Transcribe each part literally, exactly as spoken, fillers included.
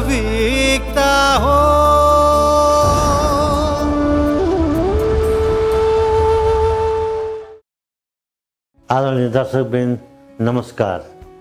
वास्तविकता हो। आदरणीय दर्शकवृन्द नमस्कार।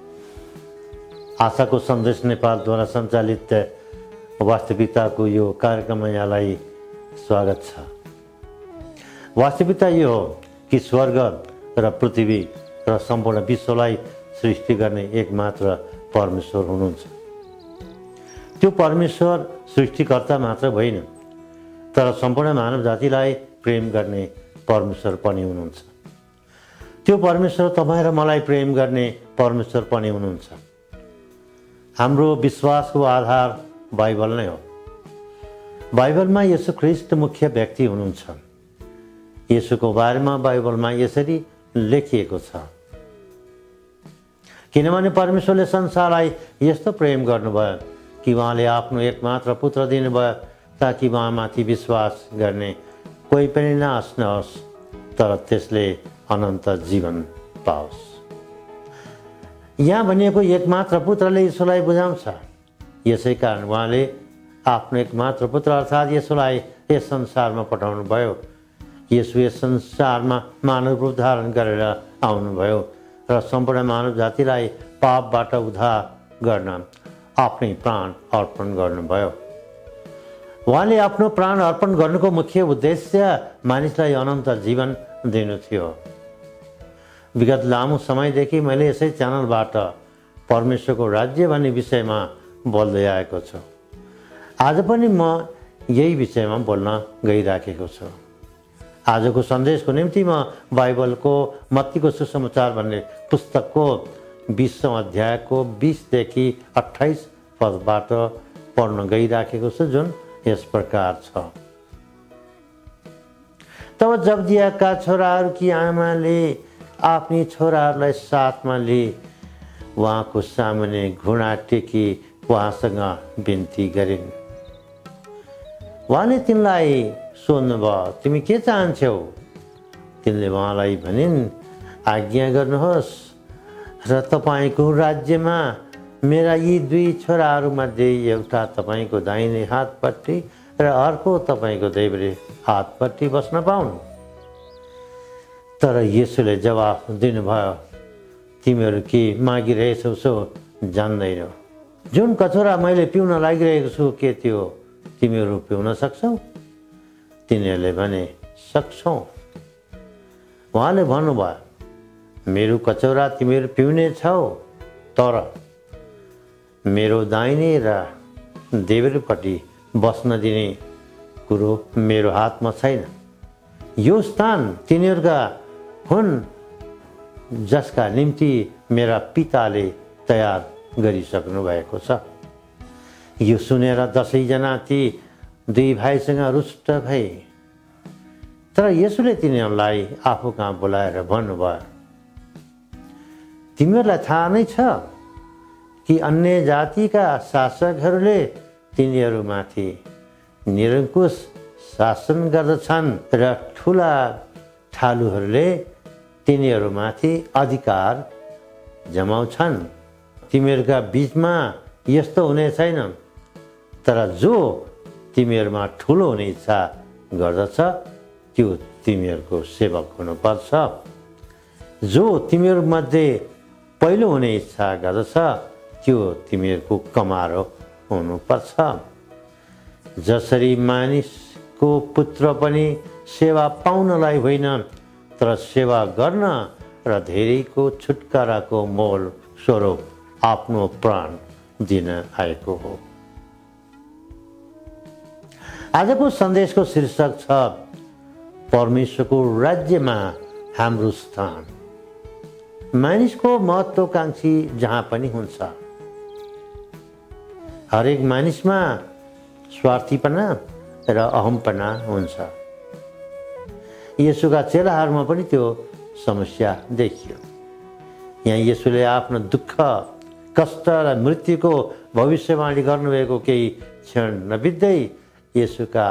आशाको सन्देश नेपालद्वारा सञ्चालित वास्तविकताको यो कार्यक्रममा यहाँलाई स्वागत छ। वास्तविकता यो हो कि स्वर्ग र पृथ्वी र सम्पूर्ण विश्वलाई सृष्टि गर्ने एकमात्र परमेश्वर हुनुहुन्छ। त्यो परमेश्वर सृष्टिकर्ता मात्र होइन, तर सम्पूर्ण मानव जातिलाई प्रेम गर्ने परमेश्वर पनि हुनुहुन्छ। त्यो परमेश्वर तपाईँ र मलाई प्रेम गर्ने परमेश्वर पनि हुनुहुन्छ। हाम्रो विश्वासको आधार बाइबल नै हो। बाइबलमा येशू ख्रीष्ट मुख्य व्यक्ति हुनुहुन्छ। येशूको बारेमा बाइबलमा यसरी लेखिएको छ, किनभने परमेश्वरले संसारलाई यस्तो प्रेम गर्नुभयो कि उहाँले आफ्नो एकमात्र पुत्र दिनुभयो ताकि उहाँमाथि विश्वास गर्ने कोही पनि नाश नहोस्, तर त्यसले अनन्त जीवन पाओस्। यहाँ भनिएको एकमात्र पुत्रले यीशुलाई बुझाउँछ। यसै कारण उहाँले आफ्नो एकमात्र पुत्र अर्थात् येशूलाई यस संसारमा पठाउनु भयो। येशू यस संसारमा मानव रूप धारण गरेर आउनुभयो र सम्पूर्ण मानव जातिलाई पापबाट उद्धार गर्न आफ्नै प्राण अर्पण गर्नुभयो। उहाँले आफ्नो प्राण अर्पण गर्नुको मुख्य उद्देश्य मानिसलाई अनन्त जीवन दिनु थियो। विगत लामो समयदेखि मैले यसै च्यानलबाट परमेश्वरको राज्य भन्ने विषयमा बोल्दै आएको छु। आज पनि म यही विषयमा बोल्न गइराखेको छु। आजको सन्देशको निम्ति म बाइबलको मत्तीको सुसमाचार भन्ने पुस्तकको बीसौँ अध्यायको बीसदेखि अट्ठाइस पदबाट पढ्न गइराखेको छु, जुन यस प्रकार छ। तब जब्दियाका छोराहरूकी आमाले आफ्नी छोराहरूलाई साथमा लिए उहाँको सामुन्ने घुँडा टेकी उहाँसँग बिन्ती गरिन्। उहाँले तिनलाई सोध्नुभयो, तिमी के चाहन्छौ? तिनले उहाँलाई भनिन्, आज्ञा गर्नुहोस् र तपाईँको राज्यमा मेरा यी दुई छोराहरूमध्ये एउटा तपाईँको दाहिने हातपट्टि र अर्को तपाईँको देब्रे हातपट्टि बस्न पाउन्। तर येशूले जवाफ दिनुभयो, तिमीहरू के मागिरहेछौ सो जान्दैनौ। जुन कचौरा मैले पिउन लागिरहेको छु के त्यो तिमीहरू पिउन सक्छौ? तिनीहरूले भने, सक्छौ। उहाँले भन्नुभयो, मेरो कचौरा तिमीहरू पिउने छौ, तर मेरो दाहिने र देब्रेपट्टि बस्न दिने कुरो मेरो हातमा छैन। यो स्थान तिनीहरूका हुन् जसका निम्ति मेरा पिताले तयार गरिसक्नु भएको छ। यो सुनेर दसैँजना ती दुई भाइसँग रुष्ट भए। तर येशूले तिनीहरूलाई आफू कहाँ बोलाएर भन्नुभयो, तिमीहरूलाई थाहा नै छ कि अन्य जातिका शासकहरूले तिनीहरूमाथि निरङ्कुश शासन गर्दछन् र ठुला ठालुहरूले तिनीहरूमाथि अधिकार जमाउँछन्। तिमीहरूका बिचमा यस्तो हुने छैन, तर जो तिमीहरूमा ठुलो हुने इच्छा गर्दछ त्यो तिमीहरूको सेवक हुनुपर्छ। जो तिमीहरूमध्ये पहिलो हुने इच्छा गर्दछ त्यो तिमीहरूको कमारो हुनुपर्छ। जसरी मानिसको पुत्र पनि सेवा पाउनलाई होइन, तर सेवा गर्न र धेरैको छुटकाराको मोल स्वरूप आफ्नो प्राण दिन आएको हो। आजको सन्देशको शीर्षक छ, परमेश्वरको राज्यमा हाम्रो स्थान। मानिसको महत्त्वाकांक्षी जहाँ पनि हुन्छ। हरेक मानिसमा स्वार्थीपना र अहमपना हुन्छ। येशूका चेलाहरूमा पनि त्यो समस्या देखियो। यहाँ येशूले आफ्नो दुःख, कष्ट र मृत्युको भविष्यवाणी गर्नुभएको केही क्षण नबित्दै येशूका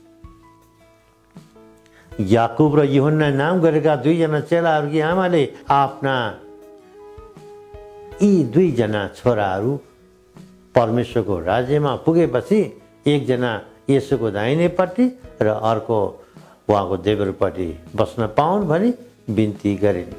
याकुब र यूहन्ना नाम गरेका दुईजना चेलाहरूकी आमाले आफ्ना यी दुईजना छोराहरू परमेश्वरको राज्यमा पुगेपछि एकजना येशूको दाहिनेपट्टि र अर्को उहाँको देब्रेपट्टि बस्न पाउन् भनी बिन्ती गरिन्।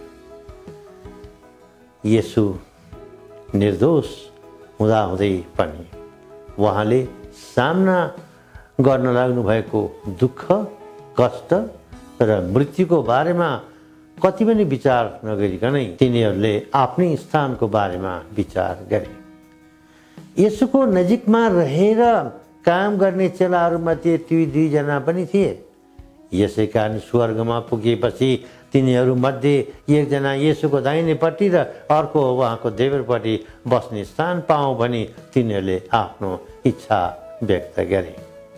येशू निर्दोष हुँदाहुँदै पनि उहाँले सामना गर्न लाग्नु भएको दुःख, कष्ट र मृत्युको बारेमा कति पनि विचार नगरिकनै तिनीहरूले आफ्नै स्थानको बारेमा विचार गरे। येशूको नजिकमा रहेर काम गर्ने चेलाहरूमध्ये ती दुईजना पनि थिए। यसै कारण स्वर्गमा पुगेपछि तिनीहरूमध्ये एकजना येशूको दाहिनेपट्टि र अर्को उहाँको देब्रेपट्टि बस्ने स्थान पाऊँ भनी तिनीहरूले आफ्नो इच्छा व्यक्त गरे।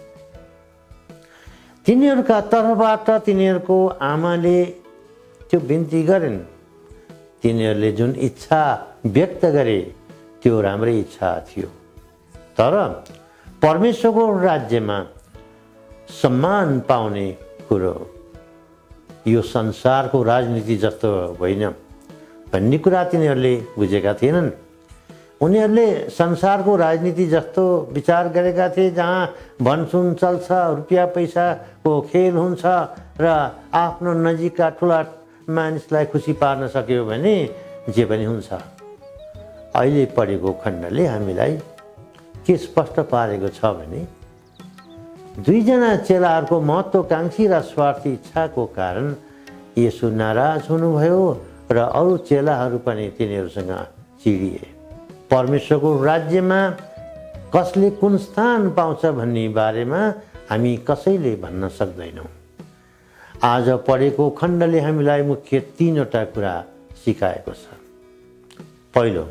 तिनीहरूका तर्फबाट तिनीहरूको आमाले त्यो बिन्ती गरिन्। तिनीहरूले जुन इच्छा व्यक्त गरे त्यो राम्रै इच्छा थियो, तर परमेश्वरको राज्यमा सम्मान पाउने कुरो यो संसारको राजनीति जस्तो होइन भन्ने कुरा तिनीहरूले बुझेका थिएनन्। उनीहरूले संसारको राजनीति जस्तो विचार गरेका थिए, जहाँ भनसुन चल्छ, रुपियाँ पैसाको खेल हुन्छ र आफ्नो नजिकका ठुला मानिसलाई खुसी पार्न सक्यो भने जे पनि हुन्छ। अहिले पढेको खण्डले हामीलाई के स्पष्ट पारेको छ भने दुईजना चेलाहरूको महत्त्वकांक्षी र स्वार्थी इच्छाको कारण येशू नाराज हुनुभयो र अरू चेलाहरू पनि तिनीहरूसँग चिडिए। परमेश्वरको राज्यमा कसले कुन स्थान पाउँछ भन्ने बारेमा हामी कसैले भन्न सक्दैनौँ। आज पढेको खण्डले हामीलाई मुख्य तीनवटा कुरा सिकाएको छ। पहिलो,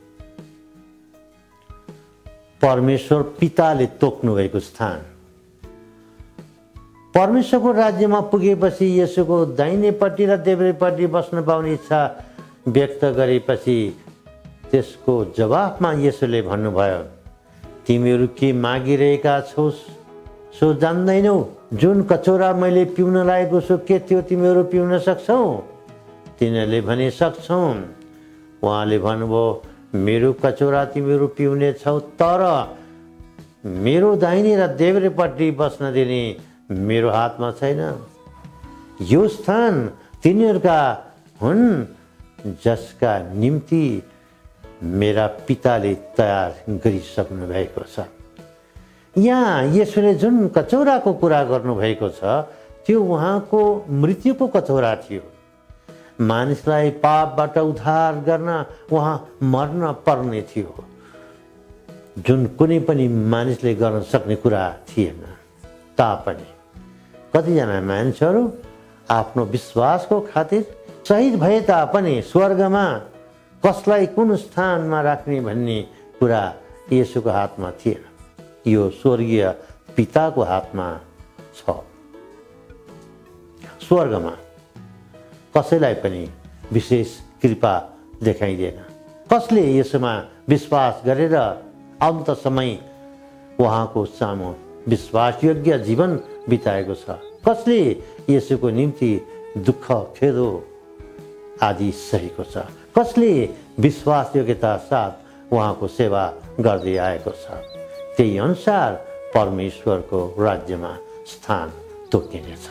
परमेश्वर पिताले तोक्नु भएको स्थान। परमेश्वरको राज्यमा पुगेपछि येशूको दाहिनेपट्टि र देब्रेपट्टि बस्न पाउने इच्छा व्यक्त गरेपछि त्यसको जवाफमा येशूले भन्नुभयो, तिमीहरू के मागिरहेका छौ सो जान्दैनौ? जुन कचौरा मैले पिउन लागेको छु के त्यो तिमीहरू पिउन सक्छौ? तिनीहरूले भने सक्छौँ। उहाँले भन्नुभयो, मेरो कचौरा तिमीहरू पिउने छौ, तर मेरो दाहिने र देब्रेपट्टि बस्न दिने मेरो हातमा छैन। यो स्थान तिनीहरूका हुन् जसका निम्ति मेरा पिताले तयार गरिसक्नु भएको छ। यहाँ येशूले जुन कचौराको कुरा गर्नुभएको छ त्यो उहाँको मृत्युको कचौरा थियो। मानिसलाई पापबाट उद्धार गर्न उहाँ मर्न पर्ने थियो, जुन कुनै पनि मानिसले गर्न सक्ने कुरा थिएन। तापनि कतिजना मानिसहरू आफ्नो विश्वासको खातिर शहीद भए तापनि स्वर्गमा कसलाई कुन स्थानमा राख्ने भन्ने कुरा येशूको हातमा थिएन, यो स्वर्गीय पिताको हातमा छ। स्वर्गमा कसैलाई पनि विशेष कृपा देखाइँदैन। कसले यसमा विश्वास गरेर अन्त समय उहाँको सामु विश्वासयोग्य जीवन बिताएको छ? कसले येशूको निम्ति दुःख खेदो आदि सहेको छ? कसले विश्वासयोग्यता साथ उहाँको सेवा गर्दै आएको छ? त्यही अनुसार परमेश्वरको राज्यमा स्थान तोकिनेछ।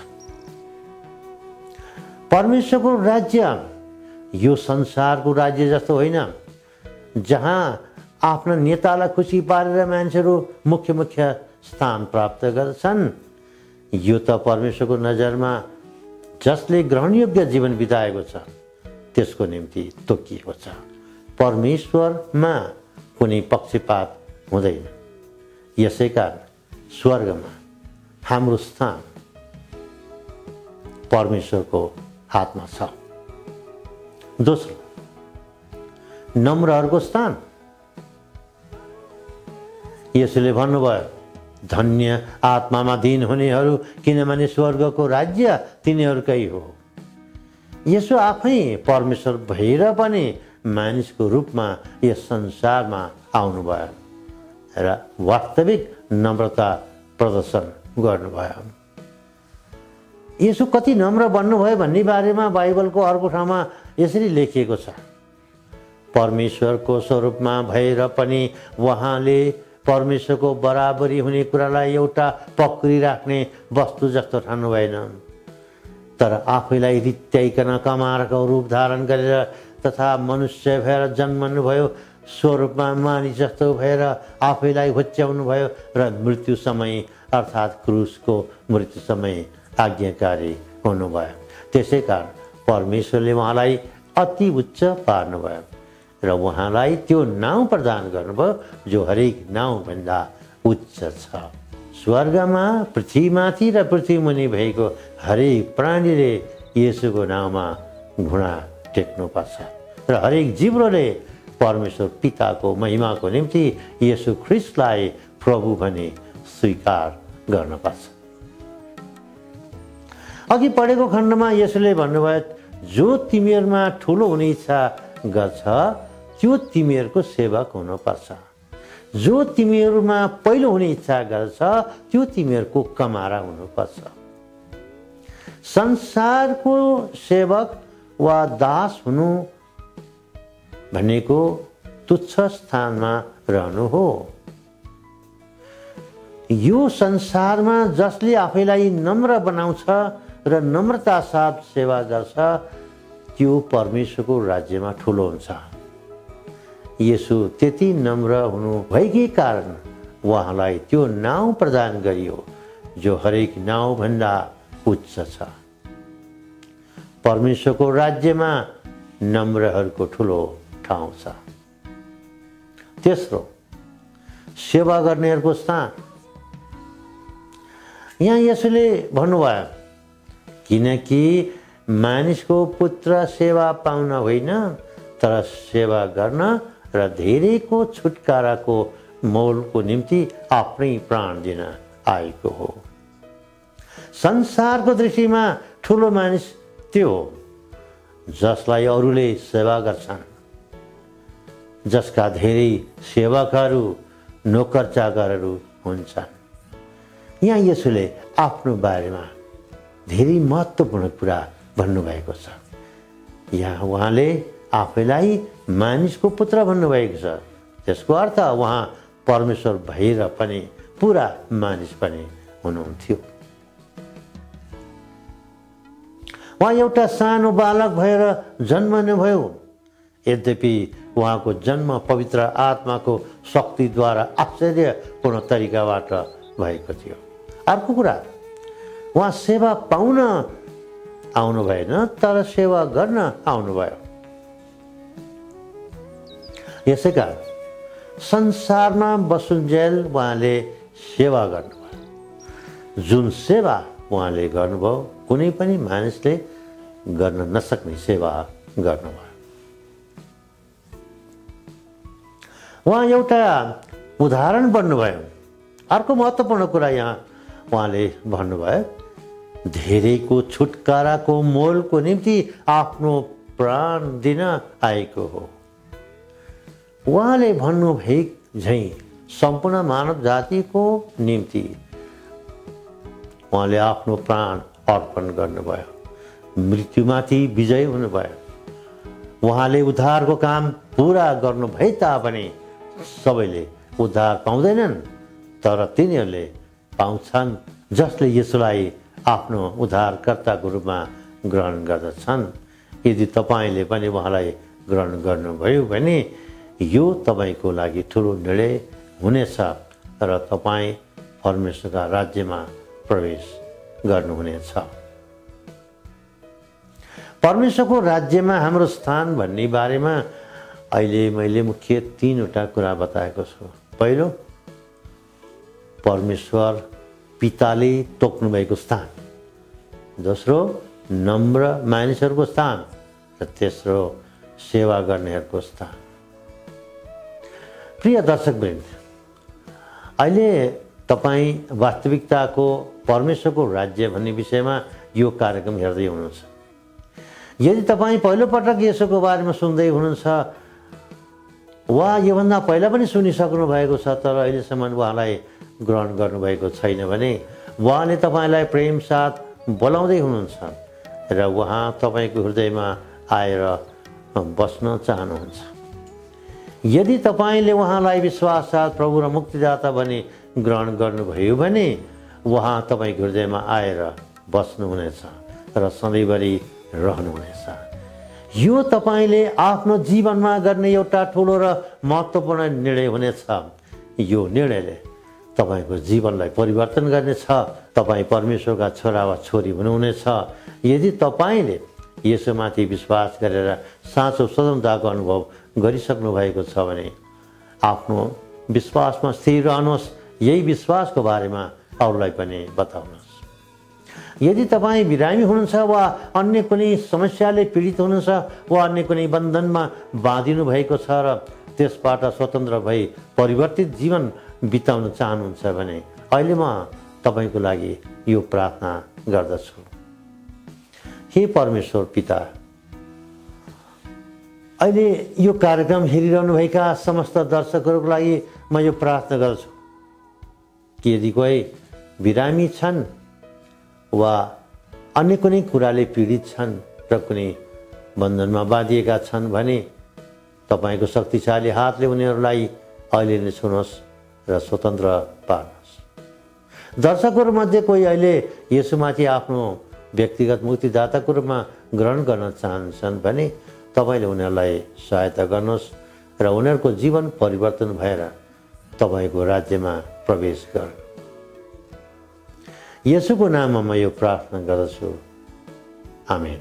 परमेश्वरको राज्य यो संसारको राज्य जस्तो होइन, जहाँ आफ्ना नेतालाई खुसी पारेर मान्छेहरू मुख्य मुख्य स्थान प्राप्त गर्छन्। यो त परमेश्वरको नजरमा जसले ग्रहणयोग्य जीवन बिताएको छ त्यसको निम्ति तोकिएको छ। परमेश्वरमा कुनै पक्षपात हुँदैन। यसै कारण स्वर्गमा हाम्रो स्थान परमेश्वरको हातमा छ। दोस्रो, नम्रहरूको स्थान। यसले भन्नुभयो, धन्य आत्मामा दीन हुनेहरू किनभने स्वर्गको राज्य तिनीहरूकै हो। यसो आफै परमेश्वर भएर पनि मानिसको रूपमा यस संसारमा आउनुभयो र वास्तविक नम्रता प्रदर्शन गर्नुभयो। यसो कति नम्र बन्नुभयो भन्ने बारेमा बाइबलको अर्को ठाउँमा यसरी लेखिएको छ, परमेश्वरको स्वरूपमा भएर पनि उहाँले परमेश्वरको बराबरी हुने कुरालाई एउटा पक्रिराख्ने वस्तु जस्तो ठान्नु भएन, तर आफैलाई रित्याइकन कमारको रूप धारण गरेर तथा मनुष्य भएर जन्मनुभयो, स्वरूपमा मानिस जस्तो भएर आफैलाई होच्याउनु भयो र मृत्यु समय अर्थात् क्रुसको मृत्यु समय आज्ञाकारी हुनुभयो। त्यसै कारण परमेश्वरले उहाँलाई अति उच्च पार्नुभयो र उहाँलाई त्यो नाउँ प्रदान गर्नुभयो जो हरेक नाउँभन्दा उच्च छ। स्वर्गमा, पृथ्वीमाथि र पृथ्वीमुनि भएको हरेक प्राणीले येशूको नाउँमा घुँडा टेक्नुपर्छ र हरेक जिब्रोले परमेश्वर पिताको महिमाको निम्ति येशू ख्रिस्टलाई प्रभु भनी स्वीकार गर्नुपर्छ। अघि पढेको खण्डमा येशूले भन्नुभयो, जो तिमीहरूमा ठुलो हुने इच्छा गर्छ त्यो तिमीहरूको सेवक हुनुपर्छ। जो तिमीहरूमा पहिलो हुने इच्छा गर्छ त्यो तिमीहरूको कमारा हुनुपर्छ। संसारको सेवक वा दास हुनु भनेको तुच्छ स्थानमा रहनु हो। यो संसारमा जसले आफैलाई नम्र बनाउँछ र नम्रता साथ सेवा गर्छ त्यो परमेश्वरको राज्यमा ठुलो हुन्छ। येशू त्यति नम्र हुनु भएकै कारण उहाँलाई त्यो नाउँ प्रदान गरियो जो हरेक नाउँभन्दा उच्च छ। परमेश्वरको राज्यमा नम्रहरूको ठुलो ठाउँ छ। तेस्रो, सेवा गर्नेहरूको स्थान। यहाँ येशूले भन्नुभयो, किनकि मानिसको पुत्र सेवा पाउन होइन तर सेवा गर्न र धेरैको छुटकाराको मोलको निम्ति आफ्नै प्राण दिन आएको हो। संसारको दृष्टिमा ठुलो मानिस त्यो हो जसलाई अरूले सेवा गर्छन्, जसका धेरै सेवकहरू नोकर चाकरहरू हुन्छन्। यहाँ येशूले आफ्नो बारेमा धेरै महत्त्वपूर्ण कुरा भन्नुभएको छ। यहाँ उहाँले आफैलाई मानिसको पुत्र भन्नुभएको छ। त्यसको अर्थ उहाँ परमेश्वर भएर पनि पुरा मानिस पनि हुनुहुन्थ्यो। उहाँ एउटा सानो बालक भएर जन्मनुभयो, यद्यपि उहाँको जन्म पवित्र आत्माको शक्तिद्वारा आश्चर्यपूर्ण तरिकाबाट भएको थियो। अर्को कुरा, उहाँ सेवा पाउन आउनु भएन तर सेवा गर्न आउनुभयो। यसै कारण संसारमा बसुन्जेल उहाँले सेवा गर्नुभयो। जुन सेवा उहाँले गर्नुभयो कुनै पनि मानिसले गर्न नसक्ने सेवा गर्नुभयो। उहाँ एउटा उदाहरण बन्नुभयो। अर्को महत्त्वपूर्ण कुरा यहाँ उहाँले भन्नुभयो, धेरैको छुटकाराको मोलको निम्ति आफ्नो प्राण दिन आएको हो। उहाँले भन्नुभए झैँ सम्पूर्ण मानव जातिको निम्ति उहाँले आफ्नो प्राण अर्पण गर्नुभयो, मृत्युमाथि विजय हुनुभयो। उहाँले उद्धारको काम पुरा गर्नु भए तापनि सबैले उद्धार पाउँदैनन्, तर तिनीहरूले पाउँछन् जसले यसलाई आफ्नो उद्धारकर्ताको रूपमा ग्रहण गर्दछन्। यदि तपाईँले पनि उहाँलाई ग्रहण गर्नुभयो भने यो तपाईँको लागि ठुलो निर्णय हुनेछ र तपाईँ परमेश्वरका राज्यमा प्रवेश गर्नुहुनेछ। परमेश्वरको राज्यमा हाम्रो स्थान भन्ने बारेमा अहिले मैले मुख्य तीनवटा कुरा बताएको छु। पहिलो, परमेश्वर पिताले तोक्नु भएको स्थान। दोस्रो, नम्र मानिसहरूको स्थान र तेस्रो, सेवा गर्नेहरूको स्थान। प्रिय दर्शकवृन्द, अहिले तपाईँ वास्तविकताको परमेश्वरको राज्य भन्ने विषयमा यो कार्यक्रम हेर्दै हुनुहुन्छ। यदि तपाईँ पहिलोपटक यसोको बारेमा सुन्दै हुनुहुन्छ वा योभन्दा पहिला पनि सुनिसक्नु भएको छ तर अहिलेसम्म उहाँलाई ग्रहण गर्नुभएको छैन भने उहाँले तपाईँलाई प्रेम साथ बोलाउँदै हुनुहुन्छ र उहाँ तपाईँको हृदयमा आएर बस्न चाहनुहुन्छ। यदि तपाईले उहाँलाई विश्वाससाथ प्रभु र मुक्तिदाता भनी ग्रहण गर्नुभयो भने उहाँ तपाईको हृदयमा आएर बस्नुहुनेछ र सधैँभरि रहनुहुनेछ। यो तपाईले आफ्नो जीवनमा गर्ने एउटा ठुलो र महत्त्वपूर्ण निर्णय हुनेछ। यो निर्णयले तपाईको जीवनलाई परिवर्तन गर्नेछ। तपाई परमेश्वरका छोरा वा छोरी हुनुहुनेछ। यदि तपाईले यसोमाथि विश्वास गरेर साँचो स्वतन्त्रताको अनुभव गरिसक्नु भएको छ भने आफ्नो विश्वासमा स्थिर रहनुहोस्। यही विश्वासको बारेमा अरूलाई पनि बताउनुहोस्। यदि तपाईँ बिरामी हुनुहुन्छ वा अन्य कुनै समस्याले पीडित हुनुहुन्छ वा अन्य कुनै बन्धनमा बाँधिनु भएको छ र त्यसबाट स्वतन्त्र भई परिवर्तित जीवन बिताउन चाहनुहुन्छ भने अहिले म तपाईको लागि यो प्रार्थना गर्दछु। हे परमेश्वर पिता, अहिले यो कार्यक्रम हेरिरहनुभएका समस्त दर्शकहरूको लागि म यो प्रार्थना गर्छु कि यदि कोही बिरामी छन् वा अन्य कुनै कुराले पीडित छन् र कुनै बन्धनमा बाँधिएका छन् भने तपाईको शक्तिशाली हातले उनीहरूलाई अहिले नै छुनुहोस् र स्वतन्त्र पार्नुहोस्। दर्शकहरूमध्ये कोही अहिले यसुमाथि आफ्नो व्यक्तिगत मुक्तिदाताको रूपमा ग्रहण गर्न चाहन्छन् भने तपाईले उनीहरूलाई सहायता गर्नुहोस् र उनीहरूको जीवन परिवर्तन भएर तपाईको राज्यमा प्रवेश गर्नु। येशूको नाममा म यो प्रार्थना गर्दछु। आमेन।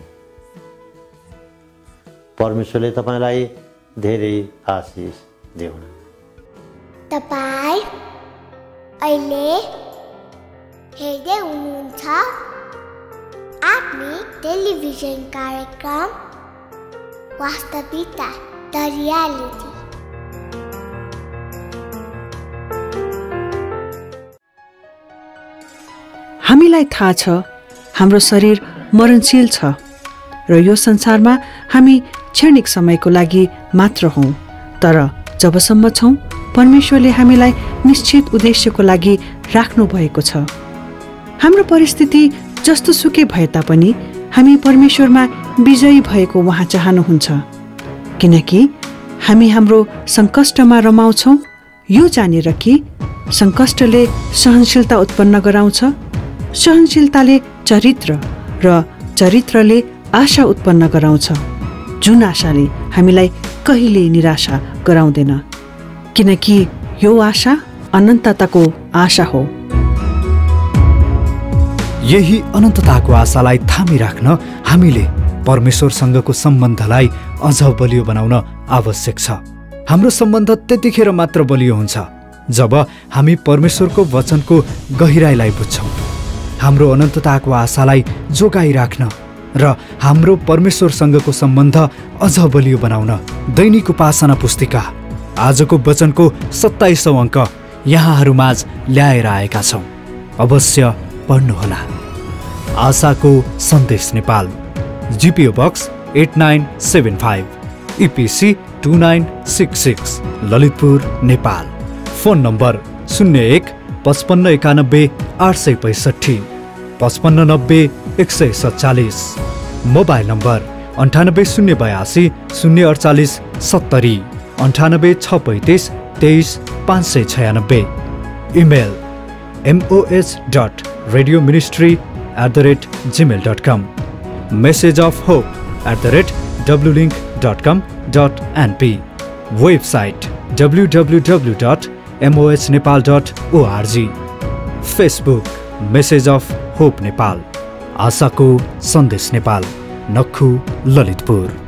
परमेश्वरले तपाईलाई धेरै आशिष दिउन्। तपाई अहिले हेर्दै हुनुहुन्छ आत्मिक टेलिभिजन कार्यक्रम वास्तविकता द रियालिटी। हामीलाई थाहा छ हाम्रो शरीर मरणशील छ र यो संसारमा हामी क्षणिक समयको लागि मात्र हौं। तर जबसम्म छौं परमेश्वरले हामीलाई निश्चित उद्देश्यको लागि राख्नु भएको छ। हाम्रो परिस्थिति जस्तो सुकै भए तापनि हामी परमेश्वरमा विजयी भएको उहाँ चाहनुहुन्छ, किनकि हामी हाम्रो संकष्टमा रमाउँछौं यो जानेर कि संकष्टले सहनशीलता उत्पन्न गराउँछ, सहनशीलताले चरित्र र चरित्रले आशा उत्पन्न गराउँछ, जुन आशाले हामीलाई कहिले निराशा गराउँदैन, किनकि यो आशा अनन्तताको आशा हो। यही अनन्तताको आशालाई थामिराख्न हामीले परमेश्वरसँगको सम्बन्धलाई अझ बलियो बनाउन आवश्यक छ। हाम्रो सम्बन्ध त्यतिखेर मात्र बलियो हुन्छ जब हामी परमेश्वरको वचनको गहिराईलाई बुझ्छौं। हाम्रो अनन्तताको आशालाई जोगाइराख्न र हाम्रो परमेश्वरसँगको सम्बन्ध अझ बलियो बनाउन दैनिक उपासना पुस्तिका आजको वचनको सत्ताइसौं अङ्क यहाँहरूमाझ ल्याएर आएका छौं। अवश्य पढ्नुहोला। आशाको सन्देश Nepal, GPO box eight nine seven five, EPC two nine six six, Lalitpur, Nepal. Phone number शून्य एक पचपन्न एकानब्बे आठ सय पैँसठी, पचपन्न नब्बे एक सय सत्तालिस। मोबाइल नम्बर अन्ठानब्बे शून्य बयासी शून्य अडचालिस सत्तरी, अन्ठानब्बे छ पैँतिस तेइस पाँच सय छयानब्बे। Email MOH dot radio ministry at the rate gmail dot com, message of hope at the rate W link dot com dot NP, website W W W dot MOH Nepal dot org, Facebook message of hope Nepal, आशाको सन्देश नेपाल, नक्खु, ललितपुर।